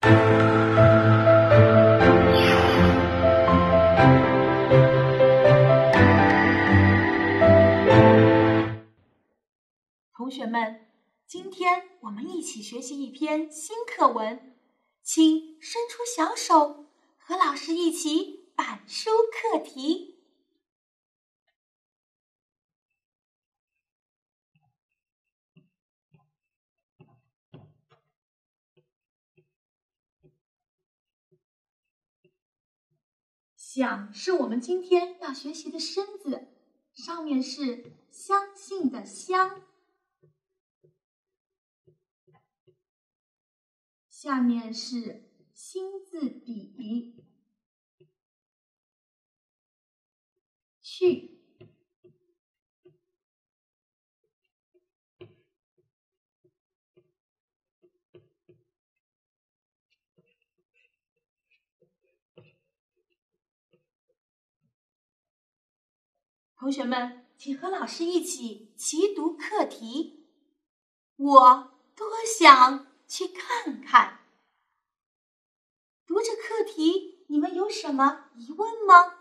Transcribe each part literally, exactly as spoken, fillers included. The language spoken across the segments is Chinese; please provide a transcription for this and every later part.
同学们，今天我们一起学习一篇新课文，请伸出小手，和老师一起板书课题。想是我们今天要学习的生字，上面是相信的相，下面是心字底，去。同学们，请和老师一起齐读课题。我多想去看看。读着课题，你们有什么疑问吗？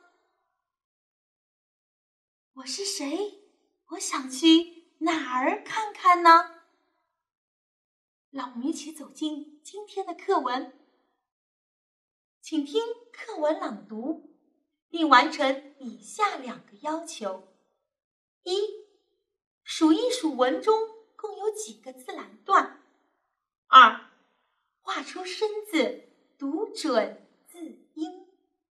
我是谁？我想去哪儿看看呢？让我们一起走进今天的课文，请听课文朗读，并完成以下两个要求：一、数一数文中共有几个自然段；二、画出生字，读准字音。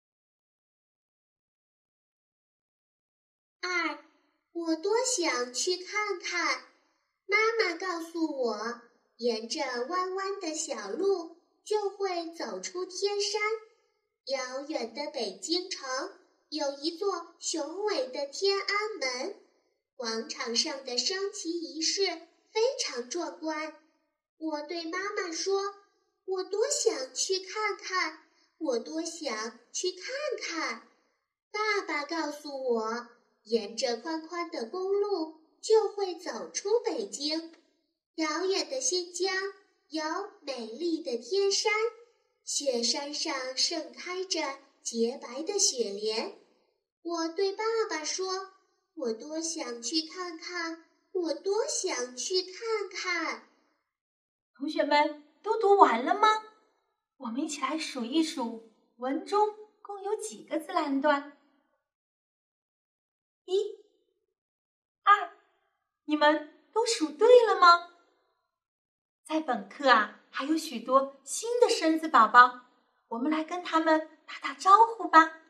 二，我多想去看看。妈妈告诉我，沿着弯弯的小路，就会走出天山。遥远的北京城有一座雄伟的天安门，广场上的升旗仪式非常壮观。我对妈妈说，我多想去看看，我多想去看看。爸爸告诉我，沿着宽宽的公路就会走出北京。遥远的新疆有美丽的天山，雪山上盛开着洁白的雪莲。我对爸爸说，我多想去看看，我多想去看看。 同学们都读完了吗？我们一起来数一数，文中共有几个自然段？一、二，你们都数对了吗？在本课啊，还有许多新的生字宝宝，我们来跟他们打打招呼吧。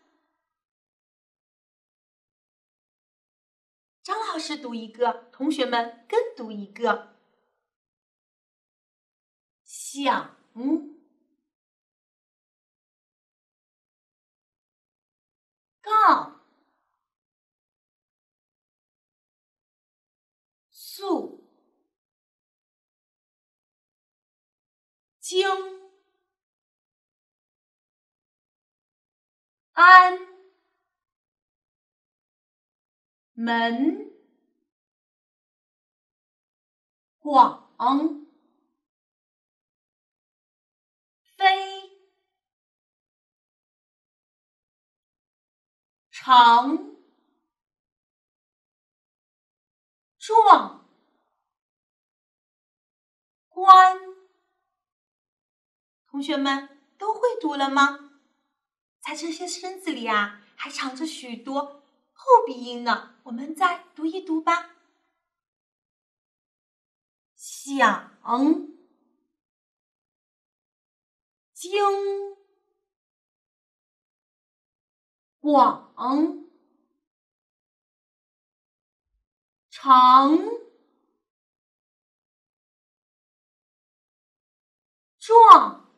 张老师读一个，同学们跟读一个。想，告，诉，经，安，门，广，飞，长，壮，关。同学们都会读了吗？在这些生字里啊，还藏着许多后鼻音呢，我们再读一读吧。想，经，广，长，壮。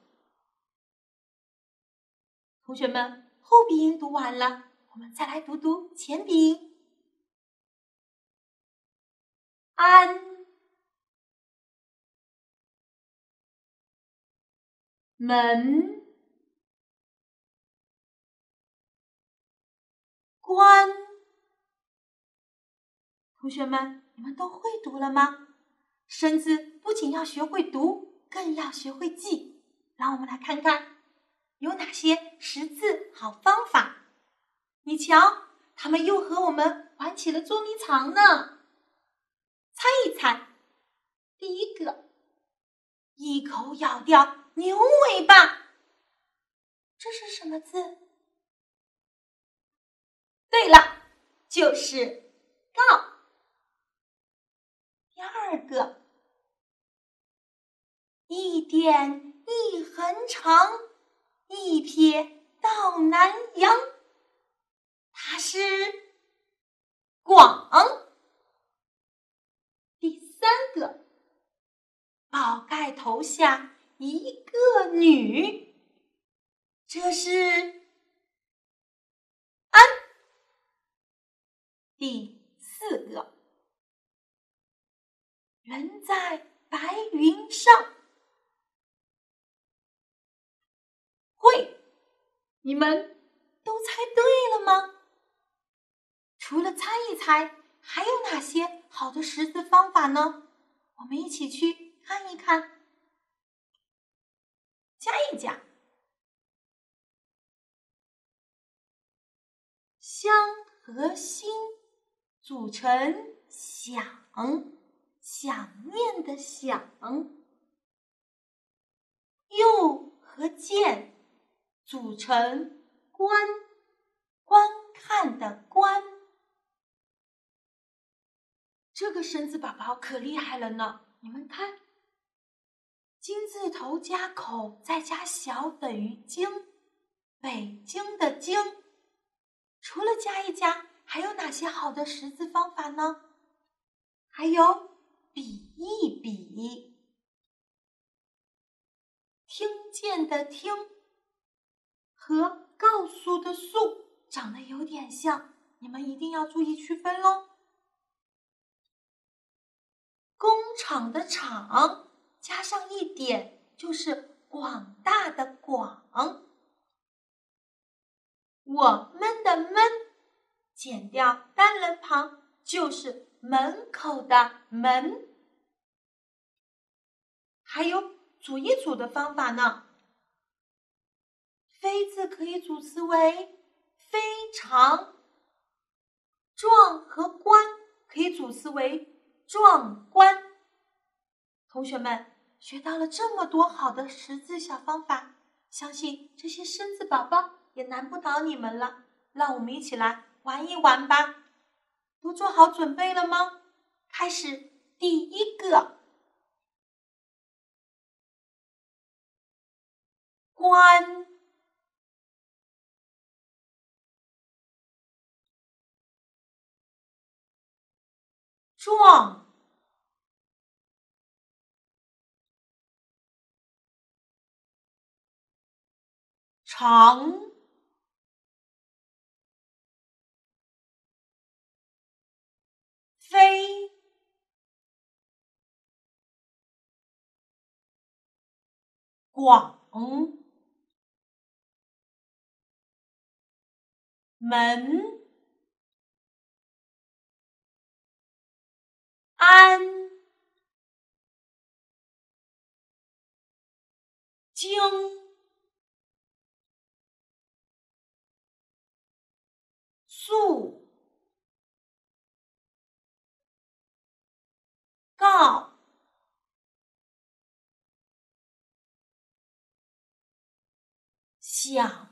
同学们，后鼻音读完了，我们再来读读前鼻音。安，门，关。同学们，你们都会读了吗？生字不仅要学会读，更要学会记。 让我们来看看有哪些识字好方法。你瞧，他们又和我们玩起了捉迷藏呢。猜一猜，第一个，一口咬掉牛尾巴，这是什么字？对了，就是告。第二个，一点一横长，一撇到南洋，它是广。第三个，宝盖头下一个女，这是安。第四个，人在白云上，会。你们都猜对了吗？除了猜一猜，还有哪些好的识字方法呢？我们一起去看一看。加一加，乡和心组成想，想念的想。又和见组成观，观看的观。这个生字宝宝可厉害了呢，你们看，金字头加口再加小等于京，北京的京。除了加一加，还有哪些好的识字方法呢？还有比一比，听见的听和告诉的诉长得有点像，你们一定要注意区分咯。工厂的厂加上一点就是广大的广。我们的们减掉单人旁就是门口的门。还有组一组的方法呢。非字可以组词为非常，壮和观可以组词为壮观。同学们学到了这么多好的识字小方法，相信这些生字宝宝也难不倒你们了。让我们一起来玩一玩吧。都做好准备了吗？开始第一个，观，壮，长，飞，广，门，安，京，肃，告，想。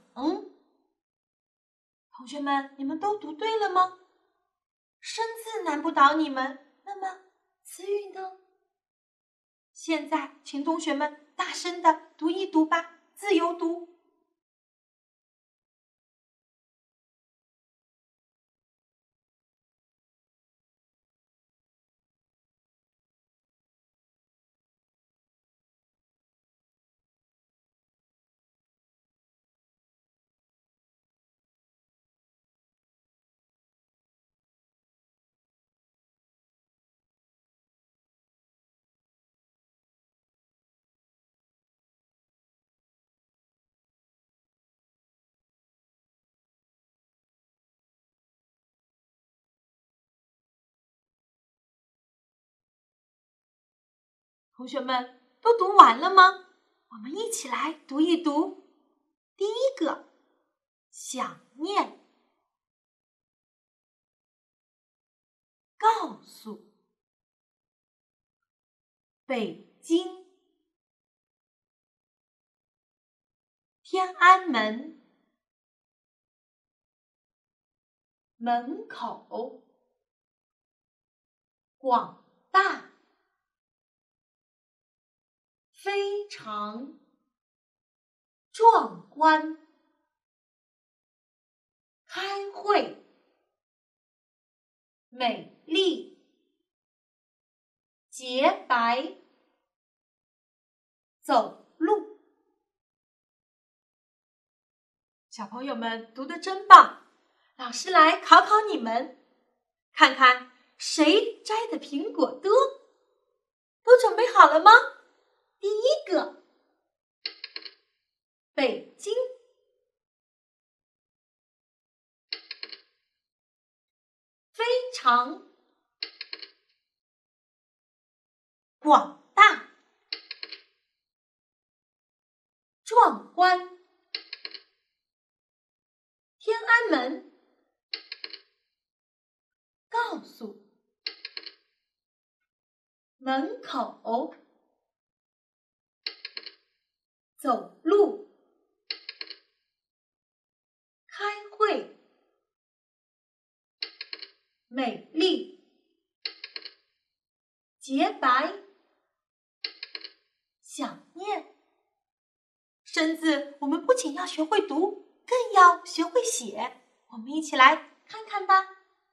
同学们，你们都读对了吗？生字难不倒你们，那么词语呢？现在请同学们大声的读一读吧，自由读。同学们都读完了吗？ 我们一起来读一读。第一个，想念，告诉，北京，天安门，门口，广大，非常，壮观，开会，美丽，洁白，走路。小朋友们读得真棒，老师来考考你们，看看谁摘的苹果多。都准备好了吗？第一个，北京，非常，广大，壮观，天安门，告诉，门口，走路，开会，美丽，洁白，想念。生字我们不仅要学会读，更要学会写。我们一起来看看吧。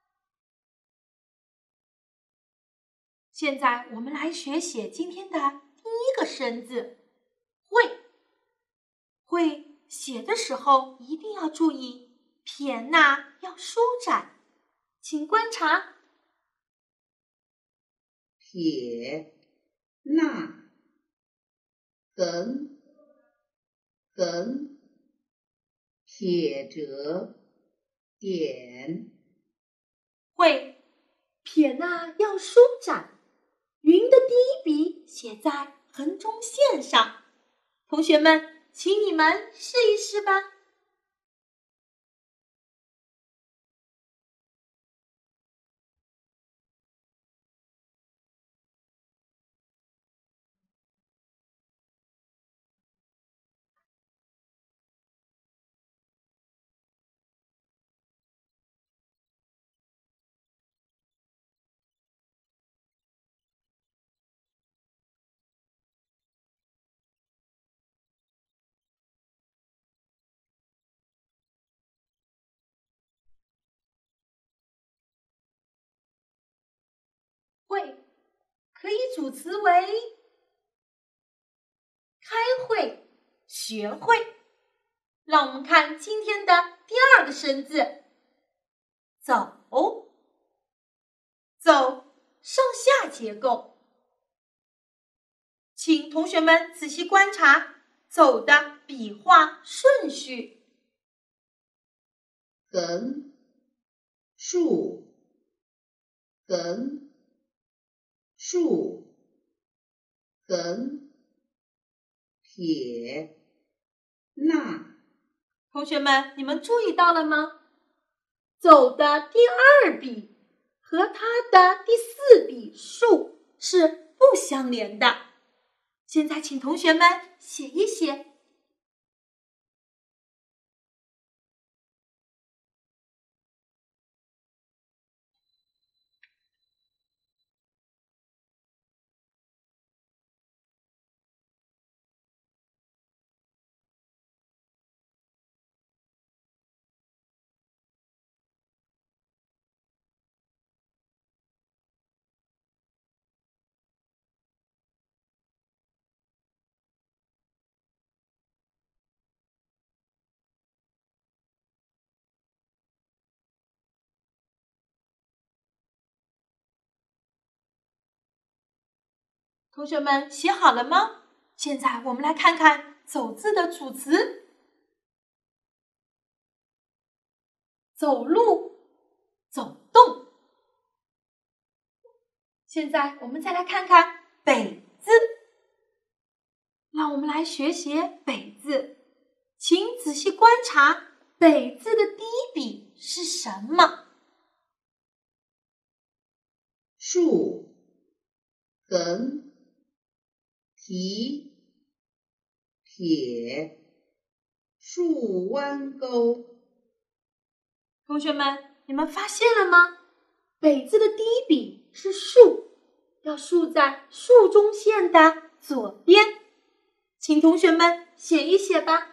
现在我们来学写今天的第一个生字会。会写的时候一定要注意撇捺要舒展，请观察撇捺横横撇折点。 会撇捺要舒展，云的第一笔写在横中线上。同学们，请你们试一试吧。会可以组词为开会、学会。让我们看今天的第二个生字走。走上下结构，请同学们仔细观察走的笔画顺序。 横竖横竖横撇捺。 同学们，你们注意到了吗？走的第二笔和它的第四笔竖是不相连的。现在请同学们写一写。同学们写好了吗？现在我们来看看走字的组词。走路，走动。现在我们再来看看北字。 让我们来学写北字，请仔细观察北字的第一笔是什么？ 竖、横、提、撇、竖弯钩。 同学们，你们发现了吗？北字的第一笔是竖，要竖在竖中线的左边，请同学们写一写吧。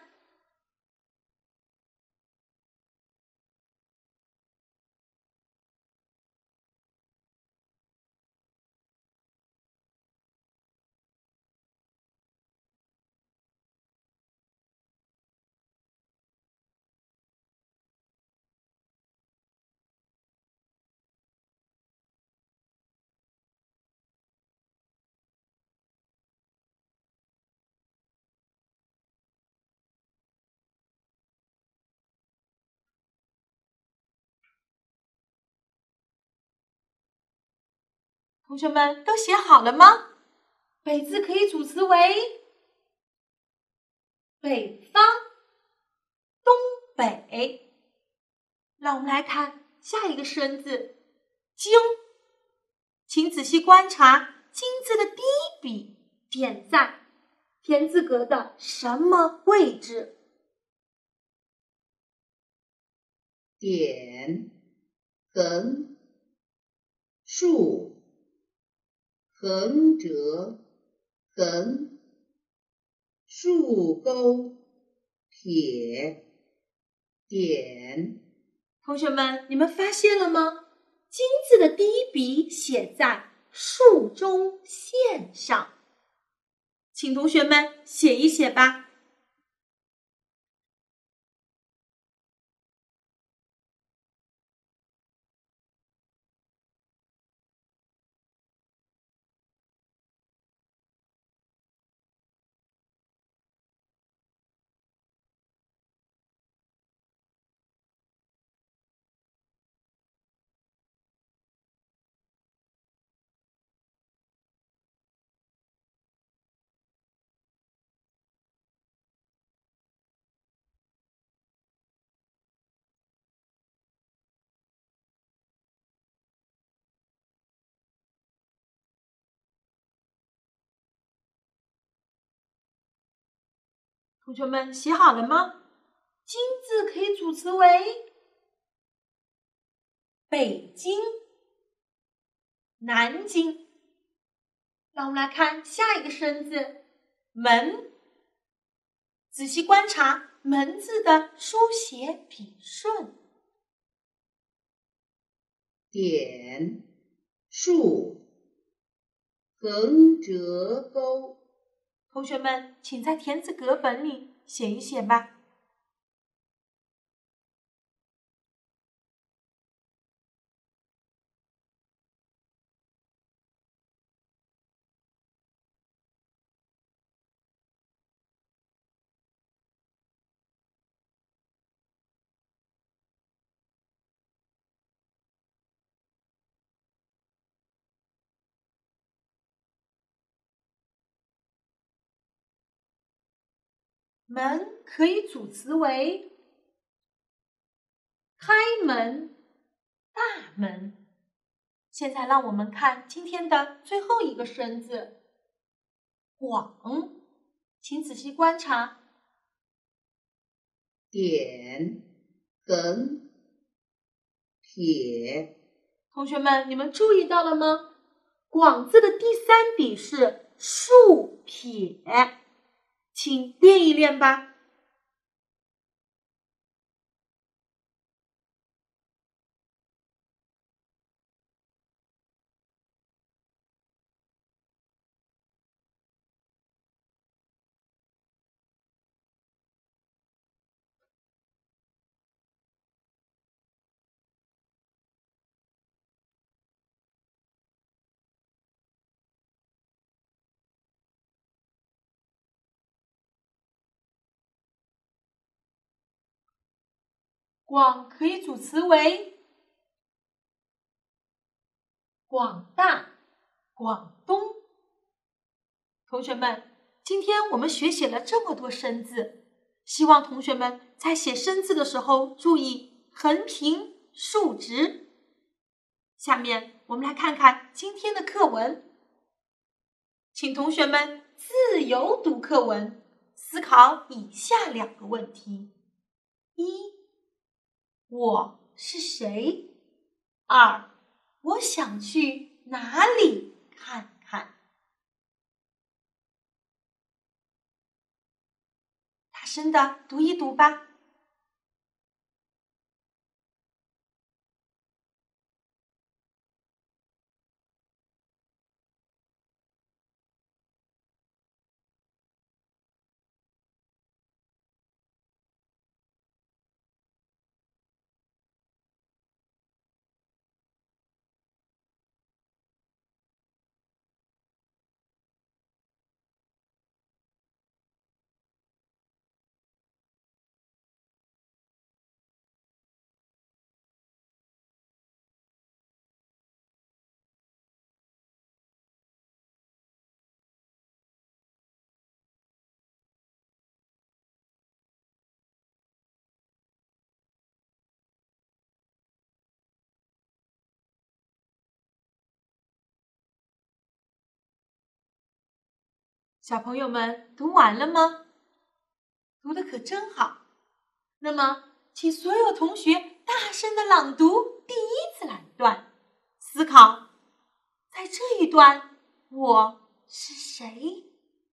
同学们都写好了吗？北字可以组词为北方、东北。让我们来看下一个生字经，请仔细观察经字的第一笔点在田字格的什么位置？ 点、横、竖、横折、横、竖钩、撇、点。 同学们，你们发现了吗？经字的第一笔写在竖中线上，请同学们写一写吧。同学们写好了吗？经字可以组词为北京、南京。让我们来看下一个生字门，仔细观察门字的书写笔顺。 点、竖、横折钩。 同学们，请在田字格本里写一写吧。门可以组词为开门、大门。现在让我们看今天的最后一个生字广，请仔细观察点、横、撇。 同学们，你们注意到了吗？广字的第三笔是竖撇，请练一练吧。广可以组词为广大、广东。同学们， 今天我们学写了这么多生字，希望同学们在写生字的时候注意横平竖直。下面我们来看看今天的课文，请同学们自由读课文，思考以下两个问题：一，我是谁？二，我想去哪里看看？大声的读一读吧。小朋友们读完了吗？读得可真好。那么，请所有同学大声的朗读第一自然段，思考，在这一段，我是谁？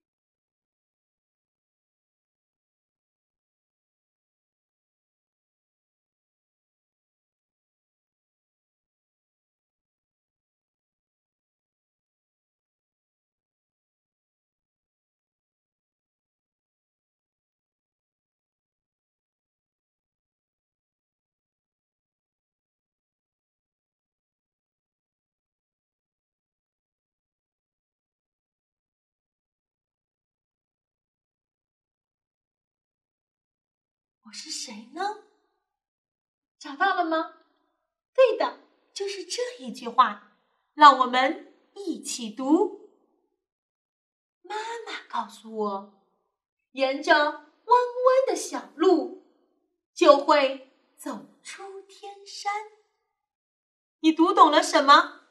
我是谁呢？找到了吗？对的，就是这一句话。让我们一起读。妈妈告诉我，沿着弯弯的小路，就会走出天山。你读懂了什么？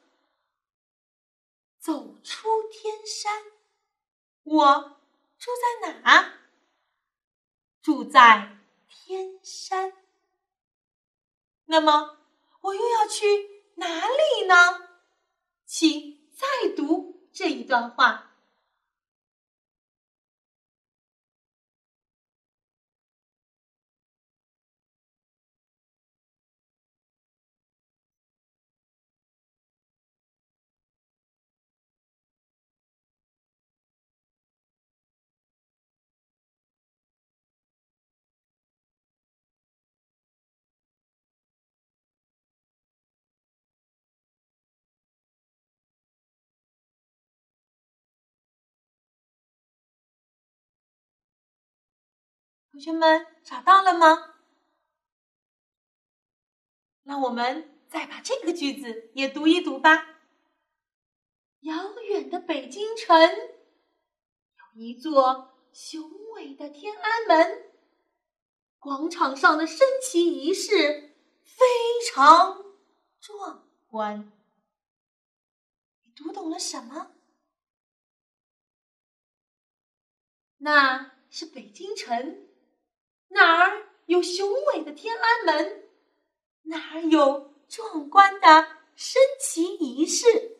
走出天山。我住在哪？住在天山。那么我又要去哪里呢？请再读这一段话。同学们找到了吗？让我们再把这个句子也读一读吧。遥远的北京城，有一座雄伟的天安门，广场上的升旗仪式非常壮观。你读懂了什么？那是北京城。哪儿有雄伟的天安门？哪儿有壮观的升旗仪式？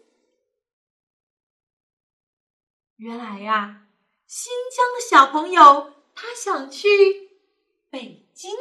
原来呀，新疆的小朋友他想去北京。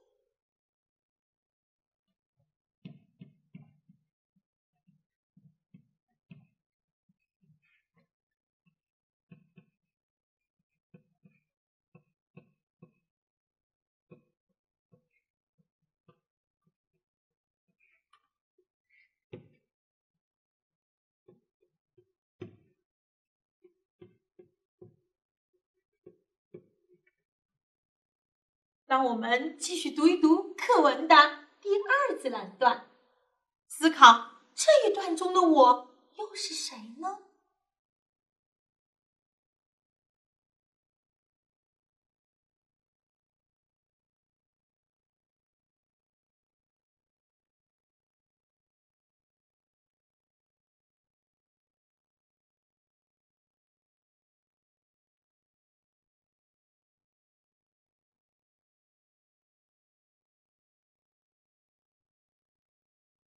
让我们继续读一读课文的第二自然段，思考这一段中的我又是谁呢？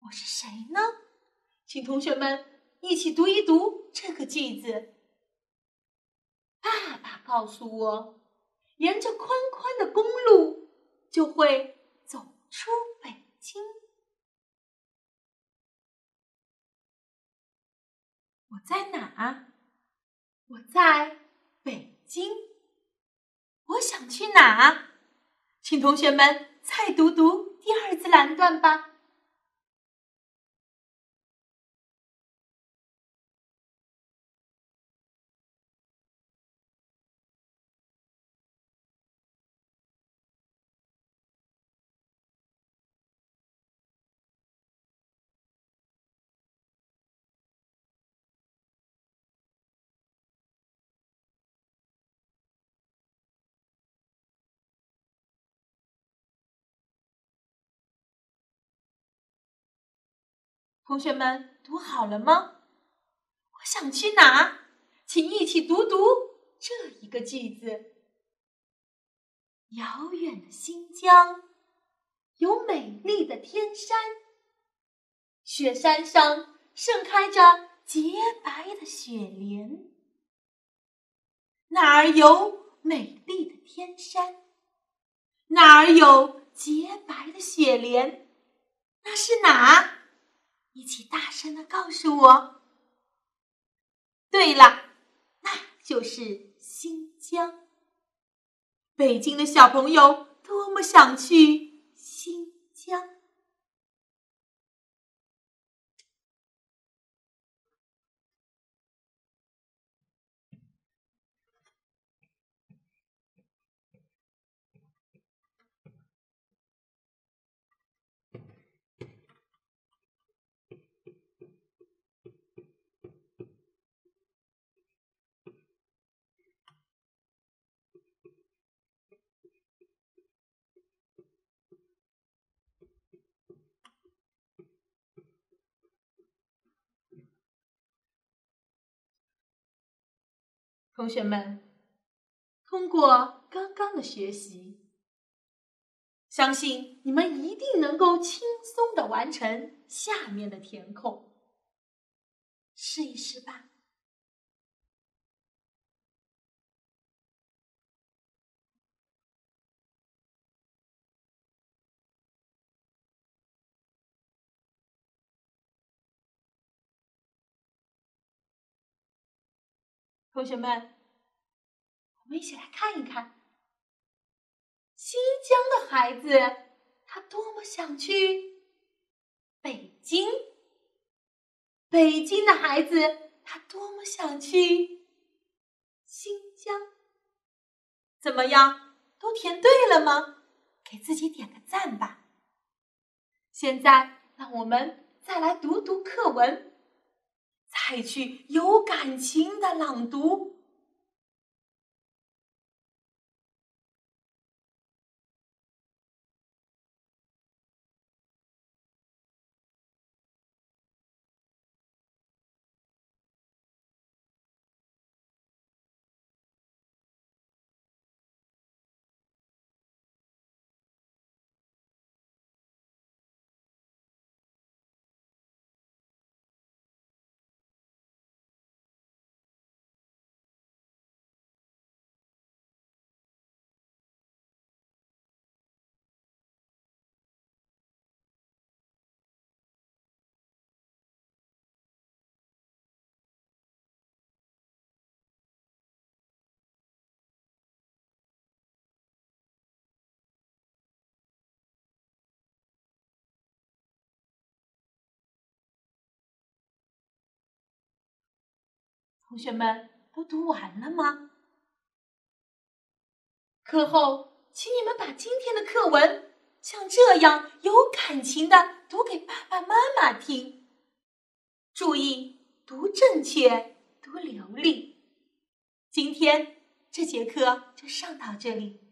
我是谁呢？请同学们一起读一读这个句子。爸爸告诉我，沿着宽宽的公路就会走出北京。我在哪？我在北京。我想去哪？请同学们再读读第二自然段吧。同学们读好了吗？我想去哪？请一起读读这一个句子。遥远的新疆有美丽的天山，雪山上盛开着洁白的雪莲。哪儿有美丽的天山？哪儿有洁白的雪莲？那是哪？一起大声地告诉我。对了，那就是新疆。北京的小朋友多么想去新疆。同学们，通过刚刚的学习，相信你们一定能够轻松地完成下面的填空，试一试吧。同学们，我们一起来看一看，新疆的孩子他多么想去北京，北京的孩子他多么想去新疆。怎么样，都填对了吗？给自己点个赞吧。现在让我们再来读读课文，再去有感情的朗读。同学们都读完了吗？课后，请你们把今天的课文像这样有感情的读给爸爸妈妈听。注意读正确，读流利。今天这节课就上到这里。